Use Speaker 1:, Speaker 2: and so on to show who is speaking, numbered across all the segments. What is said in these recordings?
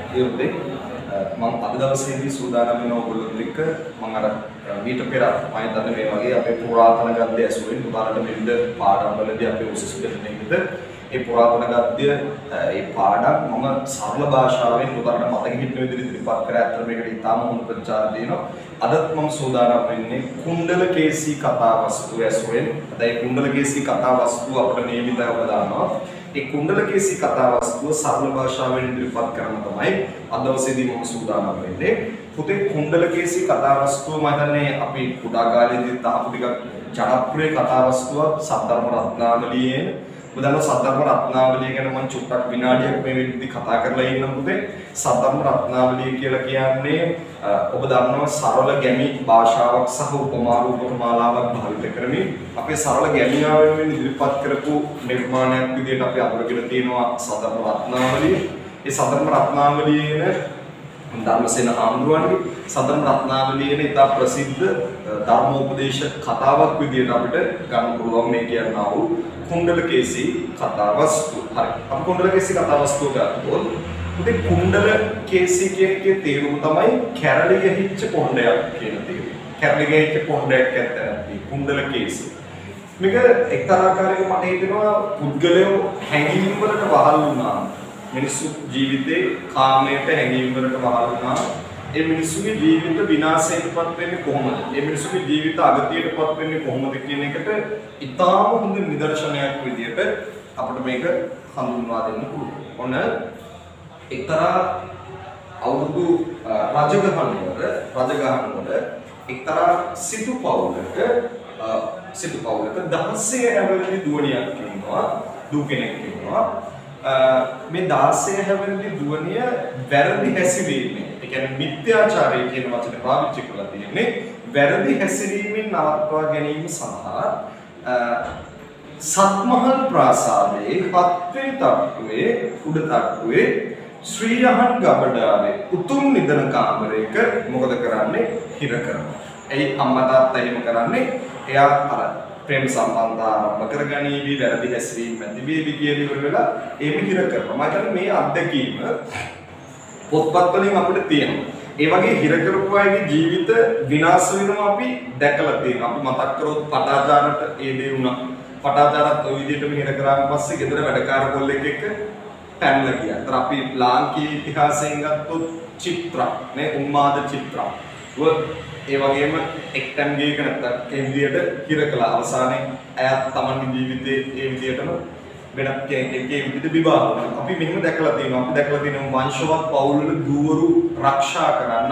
Speaker 1: ඉතින් මම අද දවසේදී සූදානම් වෙන ඔයගොල්ලොත් එක්ක මම අර මීට පෙර මම හිතන්නේ මේ වගේ අපේ පුරාතන ගද්‍ය ඇසුරින් උදාහරණ විවිධ පාඩම්වලදී අපේ උසස් පෙළට ඒ පුරාතන ගද්‍ය ඒ පාඩම් මම සරල භාෂාවෙන් උදාහරණ මතක හිටින විදිහට ඉදිරිපත් කර ඇත්තට මේකට ඉතාම හොඳ ප්‍රචාර දෙනවා. අදත් මම සූදානම් වෙන්නේ කුණ්ඩලකේසී කතා වස්තුව ඇසුරෙන්. අද ඒ කුණ්ඩලකේසී කතා වස්තුව අපිට නියමිතව ඔබ දන්නවා. ඒ කුණ්ඩලකේසී කතා වස්තුව සරල භාෂාවෙන් ඉදිරිපත් කරන තමයි අද දවසේදී මම සූදානම් වෙන්නේ. පුතේ කුණ්ඩලකේසී කතා වස්තුව මම හිතන්නේ අපි කුඩා කාලේදී තාපු ටිකක් ජනප්‍රිය කතා වස්තුව සද්ධර්ම රත්නාවලියේ උදාන සද්ධර්ම රත්නාවලිය ගැන මම චුට්ටක් විනාඩියක් මේ වෙද්දී කතා කරලා ඉන්නම් පුතේ. සද්ධර්ම රත්නාවලිය කියලා කියන්නේ ඔබ දන්නවා සරල ගැමි භාෂාවක් සහ උපමා රූපක මාලාවක් භාවිත කරමින් අපේ සරල ගැමියාවෙන් ඉදිරිපත් කරපු නිර්මාණයක් විදිහට අපි අඳුරගෙන තියෙනවා සද්ධර්ම රත්නාවලිය. ඒ සද්ධර්ම රත්නාවලියේ ධර්මසේන ආම්දුවන්ගේ සද්ධර්ම රත්නාවලියේ ඉතා ප්‍රසිද්ධ ධර්මෝපදේශ කතාවක් විදිහට අපිට ගන්න පුළුවන් මේ කියනවා වූ කුණ්ඩලකේසී කතා වස්තුව. හරි. අපි කුණ්ඩලකේසී කතා වස්තුව ගත්තොත් පුතේ කුණ්ඩලකේසී කියන එකේ තේරුම තමයි කැරලි ගහිච්ච පොණ්ඩයක් කියන තේරුම. කැරලි ගහිච්ච පොණ්ඩයක් ඇත්තටම කුණ්ඩලකේසී. මේක එක්තරා ආකාරයක මට හිතෙනවා පුද්ගලයෝ හැඟීම් වලට වහල් වුණා. මිනිස්සු ජීවිතේ කාමයට හැඟීම් වලට වහල් වුණා. ඒ මිනිස්සුගේ ජීවිත විනාශයටපත් වෙන්නේ කොහොමද? ඒ මිනිස්සුගේ ජීවිත අගතියටපත් වෙන්නේ කොහොමද කියන එකට ඉතාම හොඳ නිදර්ශනයක් විදියට අපිට මේක හඳුන්වා දෙන්න පුළුවන්. ඔන්න එක්තරා අවුරුදු රජගහනුවර එක්තරා සිටු පවුලක 16 හැවිරිදි දුවණියක් ඉන්නවා. දූ කෙනෙක් ඉන්නවා. මේ 16 හැවිරිදි දුවණිය වැරදි හැසිරීමෙන්, ඒ කියන්නේ මිත්‍යාචාරය කියන වචනේ පාවිච්චි කරලා තියෙන්නේ වැරදි හැසිරීමෙන් නවත්වා ගැනීම සඳහා සත්මහල් ප්‍රාසාදයේ 7 වෙනි තට්ටුවේ උඩ තට්ටුවේ ශ්‍රී යහන් ගබඩාවේ උතුම් නිදන කාමරයක මොකද කරන්නේ? හිර කරනවා. එයි අම්මා තාත්තා එහෙම කරන්නේ එයා අර ප්‍රේම සම්බන්ධ ආරම්භ කරගනීවි, වැරදි හැසිරීම ඇති වේවි කියන ඉවර වෙලා එහෙම හිර කරනවා. මම හිතන්නේ මේ අත්දැකීම පොත්පත් වලින් අපිට තියෙනවා. ඒ වගේ හිර කරපු අයගේ ජීවිත විනාශ වෙනවා අපි දැකලා තියෙනවා. අපි මතක් කරොත් පටාචාරට ඒ දේ වුණා. පටාචාරත් ওই විදිහටම හිර කරාන් පස්සේ ගෙදර වැඩකාර කොල්ලෙක් එක්ක පැනලා ගියා. ඒතර අපි ලාංකීය ඉතිහාසයෙන් ගත්තොත් චිත්‍ර නේ උන්මාද චිත්‍ර. ඒ වගේම එක්තැන් ගේක නැත්තම් ඒ විදිහට හිර කළා. අවසානයේ අයත් Tamanගේ ජීවිතේ ඒ විදිහටම වෙනත් කෙනෙක්ගේ විදිහට විවාහ වුණා. අපි මෙහෙම දැකලා තියෙනවා. අපි දැකලා තියෙනවා වංශවත් පවුල්වල දූවරු ආරක්ෂා කරන්න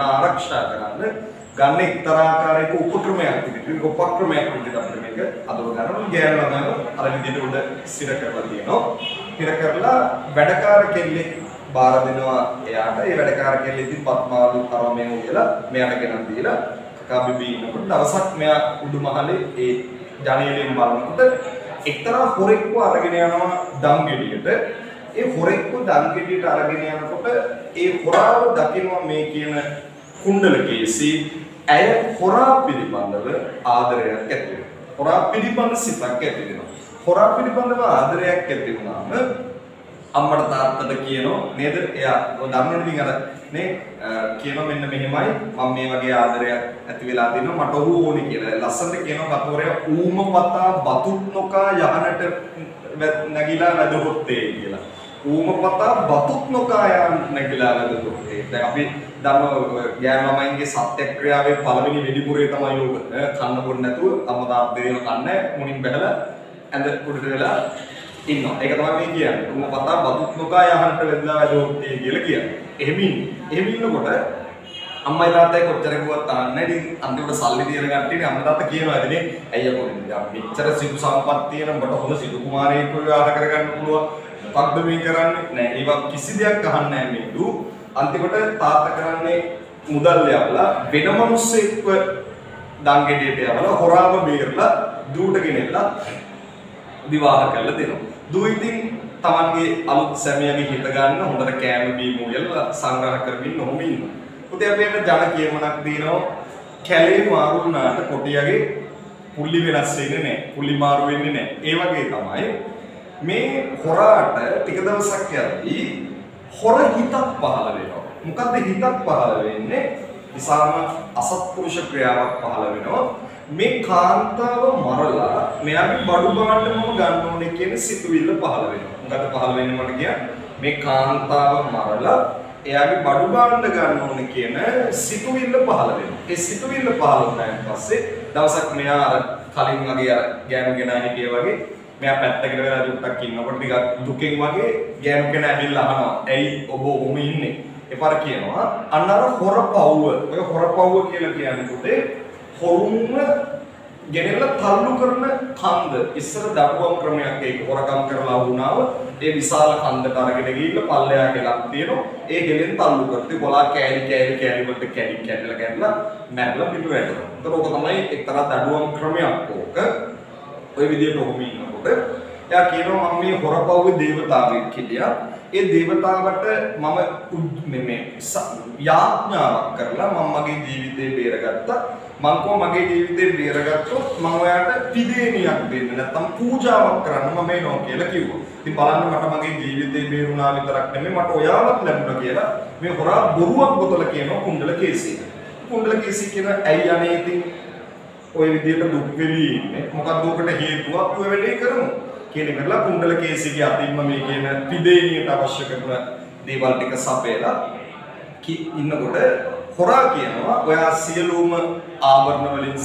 Speaker 1: ගන්න එක්තරා ආකාරයක උපක්‍රමයක් තිබෙනවා. උපක්‍රමයක් විදිහට අපිට මේක අදව ගන්න ගෑනු ළමයි අර විදිහට උඩ සිර කරලා තියෙනවා. හිර කරලා වැඩකාර කෙල්ලෙක් බාර දෙනවා එයාට. ඒ වැඩකාර කෙල්ල ඉතින් පත්මාලු තරමෙන් උයලා මෙයාට ගෙනත් දීලා කකාබිබී ඉන්නකොට දවසක් මෙයා උඩුමහලේ ඒ ජනේලෙන් බලනකොට එක්තරා හොරෙක්ව අරගෙන යනවා දම්ගෙඩියට. ඒ හොරෙක්ව දම්ගෙඩියට අරගෙන යනකොට ඒ හොරාව දකිනවා මේ කියන කුණ්ඩලකේසී ඇය හොරා පිළිබඳව ආදරයක් ඇති වෙනවා. හොරා පිළිබඳ සිතක් ඇති වෙනවා. හොරා පිළිබඳව ආදරයක් ඇති වුණාම අම්මට තාත්තට කියනවා නේද? එයා දන්නවනේ ඉතින් අර නේ කියනවා මෙන්න මෙහෙමයි මම මේ වගේ ආදරයක් ඇති වෙලා තිනවා මට ඔහු ඕනේ කියලා. ලස්සනට කියනවා කතෝරය ඌම පතා බතුත් නොකා යහනට නැගිලා වැදගොත්තේ කියලා. ඌම පතා බතුත් නොකා නැගිලා වැදගොත්තේ. දැන් අපි දන්නවා ගෑනු ළමයින්ගේ සත්‍යක්‍රියාවේ පළවෙනි වෙඩිමුරේ තමයි ඕක. කන්න බොන්න නැතුව අම්මා තාත්තා දේව කන්නේ මුණින් බැලලා ඇඳ උඩට වෙලා ඉන්නවා. ඒක තමයි මේ කියන්නේ. උම පතා බතුත් නොකා යහනට වැදලා වැදගොත්තේ කියලා කියන්නේ. එහෙම ඉන්නකොට අම්මයි තාත්තයි කොච්චර කිව්වත් අහන්නේ නැහැ. ඉතින් අන්තිමට සල්ලි තියෙන කට්ටියනේ අම්මා තාත්තා කියනවා ඉතින් ඇයි අපෝ මෙච්චර සිටු සම්පත් තියෙන උඹට හොඳ සිටු කුමාරයෙක් විවාහ කරගන්න පුළුවන්. මොකක්ද මේ කරන්නේ? නෑ ඒවා කිසි දෙයක් අහන්නේ නැහැ මේ දු. අන්තිමට තාත්තා කරන්නේ මුදල් යවලා වෙන මිනිස්සෙක්ව දංගෙඩියට යවලා හොරාව බේරලා දූට ගෙනෙලා විවාහ කරලා දෙනවා. දූ ඉතින් තමන්ගේ අලුත් සැමියාගේ හිත ගන්න හොඳට කෑම බීම උයලා සංග්‍රහ කරමින් නොම ඉන්නවා. පුතේ අපේට ජන කියමනක් දිනනවා කැලේ මාරු වුණාට කොටියගේ පුල්ලි වෙනස් වෙන්නේ නැහැ. පුල්ලි මාරු වෙන්නේ නැහැ. ඒ වගේ තමයි මේ හොරාට ටික දවසක් යද්දී හොර හිතක් පහළ වෙනවා. මොකද්ද හිතක් පහළ වෙන්නේ? ඉසාම අසත්පුරුෂ ක්‍රියාවක් පහළ වෙනවා. මේ කාන්තාව මරලා මෙයාගේ බඩු බාණ්ඩ මම ගන්න ඕනේ කියන සිතුවිල්ල පහළ වෙනවා. මොකද පහළ වෙන්නේ මට කියන්නේ මේ කාන්තාව මරලා එයාගේ බඩු බාණ්ඩ ගන්න ඕනේ කියන සිතුවිල්ල පහළ වෙනවා. ඒ සිතුවිල්ල පහළ වුණාන් පස්සේ දවසක් මෙයා අර කලින් වගේ අර ගෑනු කෙනා හිටිය වගේ මෙයා පැත්තකට වෙලා දුක්ක් ඉන්නකොට ටිකක් දුකෙන් වගේ ගෑනු කෙනා ඇවිල්ලා අහනවා. "ඇයි ඔබ ඔහොම ඉන්නේ?" එපාර කියනවා අන්න අර හොරපව්ව. ඔය හොරපව්ව කියලා කියන්නේ පුතේ හොරුන්ව ගෙනෙලා තල්ලු කරන කන්ද. ඉස්සර දඩුවම් ක්‍රමයක් ඒක හොරකම් කරලා වුණාව. ඒ විශාල කන්දට අරගෙන ගිහිල්ලා පල්ලෙහා ගෙලක් තියෙනවා. ඒ ගෙලෙන් තල්ලු කරද්දී බොලා කෑලි වලට කැඩිලා මැරලා පිටු වැටෙනවා. ඒතර ඕක තමයි එක්තරා දඩුවම් ක්‍රමයක් ඕක. ඔය විදිහට ඔහොම ඉන්නකොට එයා කියනවා මම මේ හොරපව්වේ දේවතාවෙක් කියලා. ඒ දේවතාවට මම මේ යාඥාවක් කරලා මම මගේ ජීවිතේ බේරගත්තා. මං කෝ මගේ ජීවිතේ බේරගත්තොත් මම ඔයාට පිදේනියක් දෙන්න නැත්නම් පූජාවක් කරන්න මම එනවා කියලා කිව්වා. ඉතින් බලන්න මට මගේ ජීවිතේ බේරුණා විතරක් නෙමෙයි මට ඔයාවත් ලැබුණා කියලා මේ හොරා බොරුවක් ගොතල කියනවා කුණ්ඩලකේසී. කුණ්ඩලකේසී කියන ඇයි අනේ ඉතින් ඔය විදිහට දුක් වෙවි ඉන්නේ මොකක්ද උකට හේතුව අපි ඔය වැඩේ කරමු කියන එකලා කුණ්ඩලකේසීගේ අතින්ම මේ කියන පිදේනියට අවශ්‍ය කරන දේවල් ටික සපයලා ඉන්නකොට හොරා කියනවා ඔයා සියලුම ආවරණ වලින්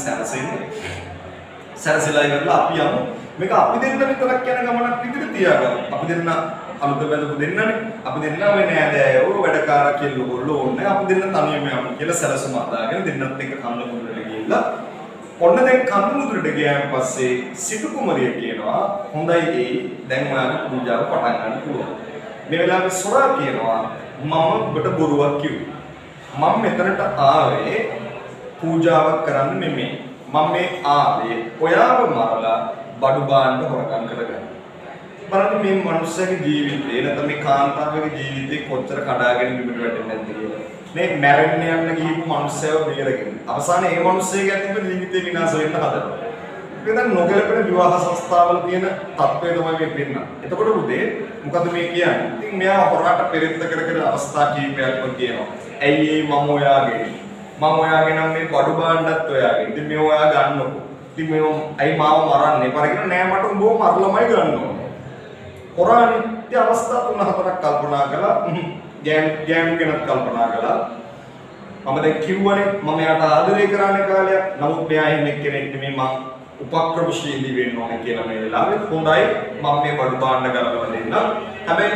Speaker 1: සැරසෙලා ඉවරලා අපි යමු මේක අපි දෙන්න විතරක් යන ගමනක් විදිහට තියාගමු අපි දෙන්න අලුත බඳපු දෙන්නනේ අපි දෙන්න ඔය නෑදෑයෝ වැඩකාර කෙල්ලෝගොල්ලෝ ඕනේ අපි දෙන්න තනියම යමු කියලා සැලසුම හදාගෙන දෙන්නත් එක්ක කන්න මුදුරට ගිහිල්ලා ඔන්න දැන් කන්න මුදුරට ගියාන් පස්සේ සිටු කුමරිය කියනවා හොඳයි ඒ දැන් ඔයාලා පූජාව පටන් ගන්න පුළුවන් මේ වෙලාවේ සොරා කියනවා මම ඔබට බොරුවක් කිව්වා මම මෙතනට ආවේ පූජාවක් කරන්න නෙමෙයි. මම මේ ආවේ ඔයාව මරලා බඩු බාණ්ඩ හොරකම් කරගන්න. බලන්න මේ මනුස්සයාගේ ජීවිතේ නැත්නම් මේ කාන්තාවගේ ජීවිතේ කොච්චර කඩාගෙන බිමට වැටෙන්නේ නැද්ද කියලා. මේ මැරෙන්න යන්න ගිහපු මනුස්සයව බේරගෙන. අවසානයේ මේ මනුස්සයාගේ අතින් ජීවිතේ විනාශ වෙන්න හදනවා. ඒක දැන් නොගැලපෙන විවාහ සංස්ථාවල තියෙන තත්ත්වය තමයි මේ පෙන්නන්නේ. එතකොට උදේ මොකද මේ කියන්නේ? ඉතින් මෙයා හොරාට පෙරෙත්ත කර අවස්ථා කීපයක්ම කියනවා. ඇයි මම ඔයාගේ නම් මේ බඩු බාණ්ඩත් ඔයාගේ. ඉතින් මේ ඔයා ගන්නකො. ඉතින් මේ ඇයි මාව මරන්නේ? පරිගින නෑ මට උඹව මරලමයි ගන්න ඕනේ. හොරානේ ඉතින් අවස්ථා 3-4ක් කල්පනා කළා. ගෑනු කෙනෙක් කල්පනා කළා. මම දැන් කිව්වනේ මම එයාට ආදරය කරන්නේ කාලයක්. නමුත් මෙයා එහෙම එක්කෙනෙක් නෙමෙයි මං උපක්‍රමශීලී වෙන්න ඕනේ කියලා මේ වෙලාවේ හොඳයි මම මේ බඩු බාණ්ඩ ගලවලා දෙන්න. හැබැයි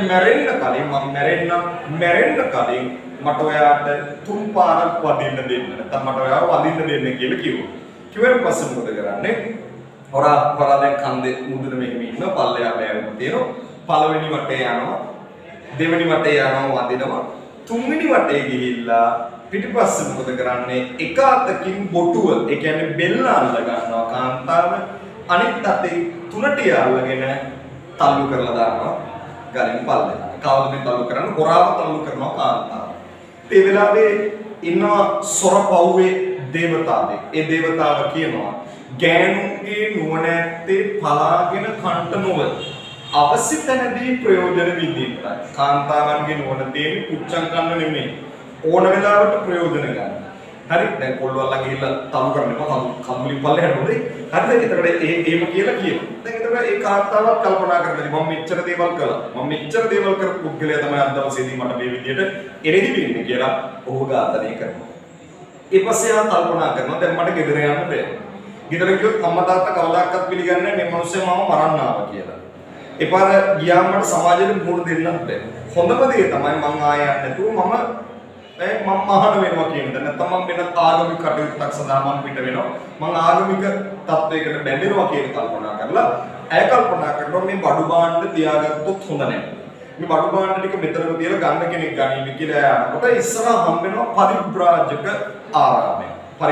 Speaker 1: මැරෙන්න කලින් මට ඔයාට 3 පාරක් වදින්න දෙන්න. නැත්නම් මට ඔයාව වදින්න දෙන්න කියලා කිව්වා. කිව්වන් පස්සේ මොකද කරන්නේ? හොරා දැන් කන්දේ මුදුන මෙහෙම ඉන්න පල්ලෙහා බෑවුම තියෙනවා. පළවෙනි වටේ යනවා. දෙවෙනි වටේ යනවා වදිනවා. තුන්වෙනි වටේ ගිහිල්ලා පිටිපස්සේ මොකද කරන්නේ? එක අතකින් බොටුව, ඒ කියන්නේ බෙල්ල අල්ල ගන්නවා කාන්තාව. අනිත් අතේ තුනට යාලගෙන තල්ලු කරලා දානවා ගලින් පල්ලෙහා. කවුද මේ තල්ලු කරන්නේ? හොරාව තල්ලු කරනවා කාන්තාව. ඒ වෙලාවේ ඉන්නවා සොරපව්වේ දේවතාවෙක්. ඒ දේවතාව කියනවා ගෑනුන්ගේ නුවණැත්තේ පලාගෙන කන්ට නොව අවශ්‍ය තැනදී ප්‍රයෝජන විඳින්න. කාන්තාවන්ගේ නුවණ තියෙන්නේ පුච්චම් කන්න නෙමෙයි. ඕන වෙලාවට ප්‍රයෝජන ගන්න. හරි දැන් කොල්ලවල්ලා ගිහිල්ලා තල්ලු කරන්නකො කම්බුලින් පල්ලෙහාට හොඳයි. හරිද? ඒතකොට එහෙම කියලා කියනවා. දැන් ඒතකොට ඒ කාන්තාවක් කල්පනා කරලා මම මෙච්චර දේවල් කළා. මම මෙච්චර දේවල් කරපු පුද්ගලයා තමයි අද දවසේදී මට මේ විදියට එරෙහි වෙන්නේ කියලා ඔහු ඝාතනය කරනවා. ඊපස්සේ ආ කල්පනා කරනවා දැන් මට ගෙදර යන්න බෑ. ගෙදර ගියොත් අම්මා තාත්තා කවදාකවත් පිළිගන්නේ නැහැ මේ මිනිස්සයා මම මරන්න ආවා කියලා. එපාර ගියාම මට සමාජයට මුහුණ දෙන්නත් බෑ. හොඳම දේ තමයි මං ආයෙ යන්න නැතුව මම මහාන වෙනවා කියන දේ. නැත්නම් මම වෙන ආගමික කටයුත්තක් සඳහා මම පිට වෙනවා. මං ආගමික තත්වයකට බැඳෙනවා කියන කල්පනා කරලා ඇය කල්පනා කරනවා මේ බඩු බාණ්ඩ තියාගත්තොත් හොඳ නැහැ. මේ බඩු බාණ්ඩ ටික මෙතනම තියලා ගන්න කෙනෙක් ගනිමි කියලා යනකොට ඉස්සරහ හම්බ වෙනවා පරිබ්‍රාජක ආරාමය.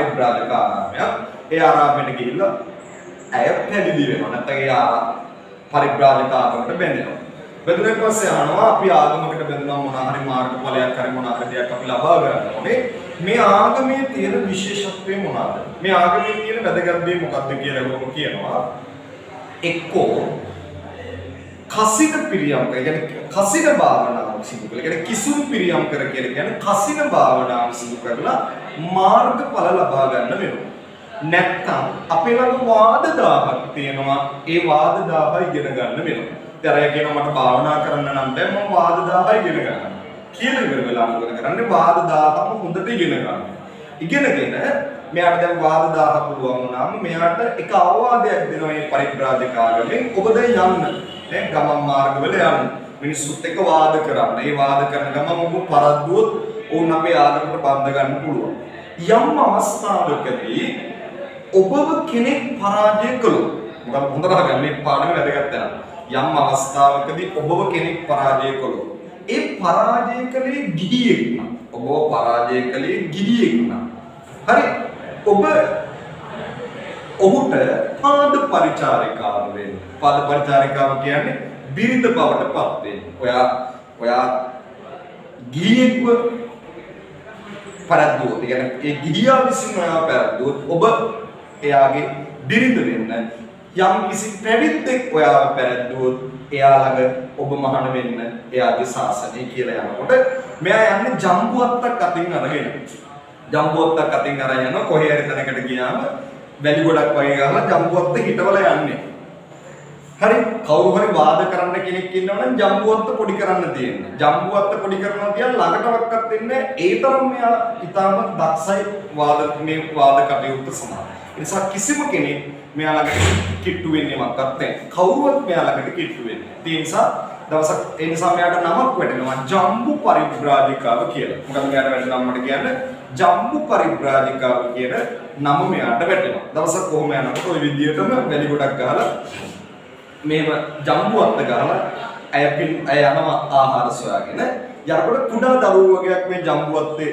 Speaker 1: ඒ ආරාමයට ගිහිල්ලා ඇය පැවිදි වෙනවා. නැත්නම් ඒ පරිබ්‍රාජක ආගමකට බැඳෙනවා. බැඳුනට පස්සේ අහනවා අපි ආගමකට බැඳුනම මොනවා හරි මාර්ගඵලයක් හරි මොනවා හරි දෙයක් අපි ලබා ගන්න ඕනේ. මේ ආගමේ තියෙන විශේෂත්වය මොනවාද? මේ ආගමේ තියෙන වැදගත් දේ මොකක්ද කියලා ඔබ කියනවා. එක්කෝ කසින පිරියම් කියන්නේ කසින භාවනාව සිදු කළා. කියන්නේ කිසුම් පිරියම් කර කියලා කියන්නේ කසින භාවනාව සිදු කරලා මාර්ගඵල ලබා ගන්න වෙනවා. නැත්තම් අපේ ළඟ වාද 1000ක් තියෙනවා. ඒ වාද 1000 ඉගෙන ගන්න වෙනවා. ඉතින් අර කියනවා මට භාවනා කරන්න නම් බෑ මම වාද 1000 ඉගෙන ගන්නවා. කියලා ඉවර වෙලා මොකද කරන්නේ? වාද 1000ම හොඳට ඉගෙන ගන්නවා. ඉගෙනගෙන මෙයාට දැන් වාද 1000 පුළුවන් වුණාම මෙයාට එක අවවාදයක් දෙනවා මේ පරිබ්‍රාජක ආගමෙන්. ඔබ දැන් යන්න. දැන් ගමන් මාර්ගවල යන්න. මිනිස්සුත් එක්ක වාද කරන්න. ඒ වාද කරන ගමන් ඔබ පරද්දුවොත් ඕන අපේ ආගමකට බඳ ගන්න පුළුවන්. යම් අවස්ථාවකදී ඔබව කෙනෙක් පරාජය කළොත් මොකද හොඳට අහගන්න මේ පාඩම වැදගත් වෙනවා. යම් අවස්ථාවකදී ඔබව කෙනෙක් පරාජය කළොත් ඒ පරාජය කලේ ගිහියෙක් නම් ඔබව පරාජය කලේ ගිහියෙක් නම් හරි ඔබ ඔහුට පාද පරිචාරිකාව වෙන්න. පාද පරිචාරිකාව කියන්නේ බිරිඳ බවට පත් වෙන්න. ඔයා ගිහියෙක්ව පරද්දුවොත් ඒ කියන්නේ ඒ ගිහියා විසින් ඔයාව පරද්දුවොත් ඔබ එයාගේ බිරිඳ වෙන්න. යම් කිසි පැවිද්දෙක් ඔයාව පරද්දුවොත් එයා ළඟ ඔබ මහාන වෙන්න එයාගේ ශාසනය කියලා යනකොට මෙයා යන්නේ ජම්බුවත්තක් අතින් අරගෙන. ජම්බුවත්තක් අතින් අරගෙන යනවා කොහේ හරි තැනකට ගියාම වැලි ගොඩක් වගේ ගහලා ජම්බුවත්ත හිටවල යන්නේ. හරි කවුරු හරි වාද කරන්න කෙනෙක් ඉන්නවනම් ජම්බුවත්ත පොඩි කරන්න තියෙන්නේ. ජම්බුවත්ත පොඩි කරනවා කියන්නේ ළඟටවත් වෙන්නේ ඒ තරම් මෙයා ඊටම දක්ෂයි වාද කටයුත්ත සමාන. ඒ නිසා කිසිම කෙනෙක් මෙයා ළඟට කිට්ටු වෙන්නේ මොකක්වත් නැහැ. කවුරුවත් මෙයා ළඟට කිට්ටු වෙන්නේ. ඒ නිසා දවසක් ඒ නිසා මෙයාට නමක් වැටෙනවා ජම්බු පරිබ්‍රාජිකාව කියලා. මොකද මෙයාට වැටෙන නමකට කියන්නේ ජම්බු පරිබ්‍රාජිකාව කියන නම මෙයාට වැටෙනවා. දවසක් කොහොම යනකොට ওই විදියටම වැලි ගොඩක් ගහලා මේව ජම්බුවත්ත ගහලා අය යනවා ආහාර සොයාගෙන. යනකොට කුඩා දරුවෝ වගේක් මේ ජම්බුවත්තේ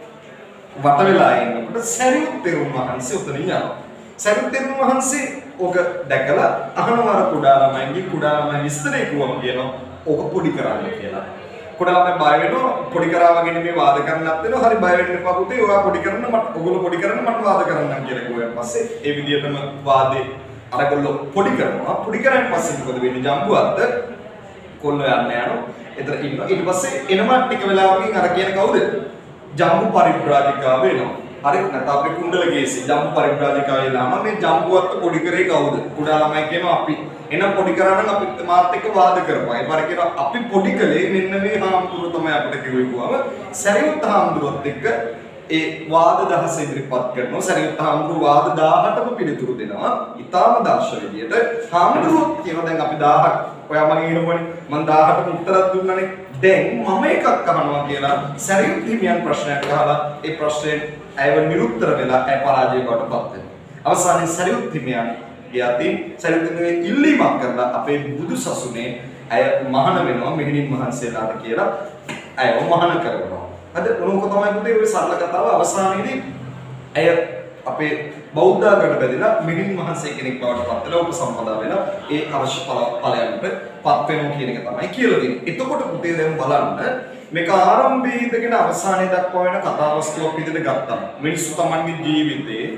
Speaker 1: වට වෙලා ඉන්නකොට සරියුත් තෙරුන් වහන්සේ උතනින් යනවා. සරියුත් තෙරුන් වහන්සේ ඕක දැකලා අහනවා කුඩා ළමයි විස්තරේ කිව්වම කියනවා ඕක පොඩි කරන්න කියලා. කුඩා ළමයි බය වෙනවා පොඩි කරාවගෙන මේ වාද කරන්නත් වෙනවා. හරි බය වෙන්න එපා පුතේ. ඔයා පොඩි කරන්න ඔයගොල්ලෝ පොඩි කරන්න මට වාද කරන්නම් කියලා කිව්වන් පස්සේ ඒ විදිහටම වාදේ අරගොල්ලෝ පොඩි කරනවා. පොඩි කරාන් පස්සේ මොකද වෙන්නේ? ජම්බුවත්ත කොල්ලෝ යන්න යනවා. එතන ඉන්නවා. ඊට පස්සේ එනවා ටික වෙලාවකින් අර කියන කවුද? ජම්බු පරිබ්‍රාජිකාව වෙනවා. හරි නැත්නම් අපේ කුණ්ඩලකේසි ජම්බු පරිබ්‍රාජිකාව වෙලාම මේ ජම්බුවත්ත පොඩි කරේ කවුද? කුඩා ළමයි කියනවා අපි. එහෙනම් පොඩි කරා නම් අපි මාත් එක්ක වාද කරපුවා. ඒ පාර කියනවා අපි පොඩි කලේ මෙන්න මේ හාමුදුරුවෝ තමයි අපිට කිව්වම සරියුත් හාමුදුරුවොත් එක්ක ඒ වාද 10 ඉදිරිපත් කරනවා. සරියුත් හාමුදුරුවෝ වාද 1000ටම පිළිතුරු දෙනවා. ඊටාම දර්ශ විදියට හාමුදුරුවෝ කියනවා දැන් අපි 1000ක් ඔයා මගෙන් ඉන්නවනේ මම 1000ටම උත්තරයක් දුන්නානේ. දැන් මම එකක් අහනවා කියලා සරියුත් හිමියන් ප්‍රශ්නයක් අහලා ඒ ප්‍රශ්නේ ඇයව නිරුත්තර වෙලා ඇය පරාජය බවට පත් වෙනවා. අවසානයේ සරියුත් හිමියන් යතින් සරියුත් හිමියන් ඉල්ලීමක් කරලා අපේ බුදු සසුනේ ඇය මහාන වෙනවා මෙහෙණින් මහන්සියලාට කියලා ඇයව මහාන කරනවා. අද මොනක තමයි පුතේ ඔය සරල කතාව අවසානයේදී ඇය අපේ බෞද්ධාගමට බැඳිලා මෙහෙණින් මහන්සිය කෙනෙක් බවට පත් වෙලා උපසම්පදා වෙලා ඒ අවශ්‍ය ඵලයන්ට පත් වෙනවා කියන එක තමයි කියලා තියෙන්නේ. එතකොට පුතේ දැන් බලන්න මේක ආරම්භයේ ඉඳගෙන අවසානයේ දක්වා වෙන කතා වස්තුවක් විදිහට ගත්තා. මිනිස්සු තමන්ගේ ජීවිතේ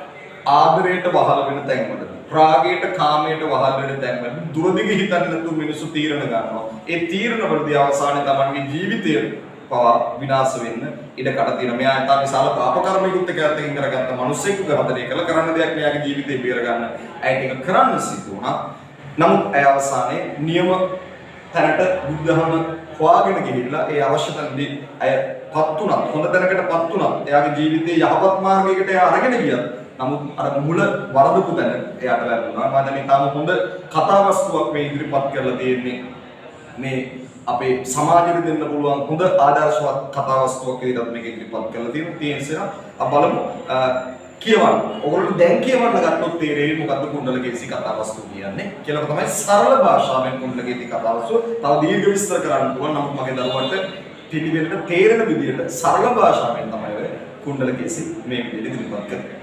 Speaker 1: ආදරයට වහල් වෙන තැන්වල, රාගයට, කාමයට වහල් වෙන තැන්වල දුරදිග හිතන්නේ නැතුව මිනිස්සු තීරණ ගන්නවා. ඒ තීරණ වලදී අවසානයේ තමන්ගේ ජීවිතය පවා විනාශ වෙන්න ඉඩ කඩ තියෙනවා. මෙයා අතන විශාල පාප කර්මයකට එකකින් කරගත්ත මිනිස්සෙක් ගහදරේ කළ කරන්න දෙයක් මෙයාගේ ජීවිතේ බේර ගන්න. ඇයට ඒක කරන්න සිදු වුණා. නමුත් ඇය අවසානයේ නියම තැනට බුද්ධහම හොයාගෙන ගිහිල්ලා ඒ අවශ්‍ය තැනදී ඇයපත් උනත් හොඳ තැනකටපත් උනත් එයාගේ ජීවිතයේ යහපත් මාර්ගයකට එයා අරගෙන ගියා. නමුත් අර මුල වරදපු තැන එයාට වැරදුනා. මම දැන් ඊටාම හොඳ කතා වස්තුවක් මේ ඉදිරිපත් කරලා තියෙන්නේ. මේ අපේ සමාජෙට දෙන්න පුළුවන් හොඳ ආදර්ශවත් කතා වස්තුවක් විදිහට මේක ඉදිරිපත් කරලා තියෙනවා. ඒ නිසා අපි බලමු කියවන්න. ඔයගොල්ලෝ දැන් කියවන්න ගත්තොත් තේරෙයි මොකද්ද කුණ්ඩලකේසි කතා වස්තුව කියන්නේ කියලා තමයි සරල භාෂාවෙන් කුණ්ඩලකේසි කතා වස්තුව. තව දීර්ඝ විස්තර කරන්න පුළුවන්. නමුත් මගේ දරුවන්ට පිළිවෙලට තේරෙන විදිහට සරල භාෂාවෙන් තමයි ඔය කුණ්ඩලකේසි මේ විදිහට ඉදිරිපත් කරන්නේ.